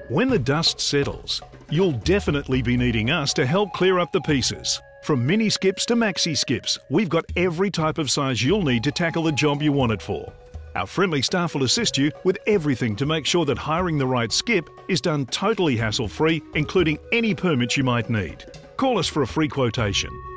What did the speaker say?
When the dust settles, you'll definitely be needing us to help clear up the pieces. From mini skips to maxi skips, we've got every type of size you'll need to tackle the job you want it for. Our friendly staff will assist you with everything to make sure that hiring the right skip is done totally hassle-free, including any permits you might need. Call us for a free quotation.